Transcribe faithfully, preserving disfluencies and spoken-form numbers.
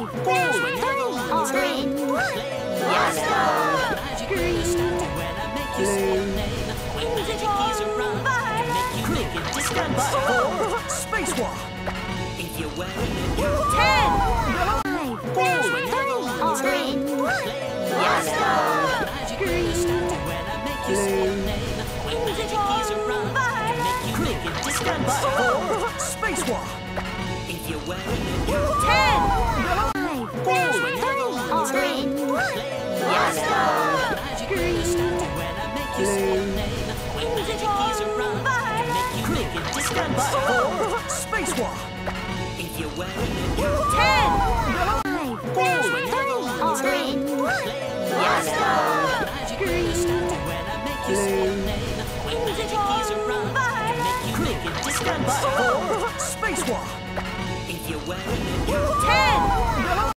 Orange, yellow, green, Stand by. Four. Spacewalk. If you're wearing it, ten, orange, yellow, green, stand by. Four. Spacewalk. If you're wearing it, ten, orange, yellow, green, stand by. Four. Spacewalk. If you're wearing it, ten, orange, stand by. Four. Spacewalk. If you're wearing it,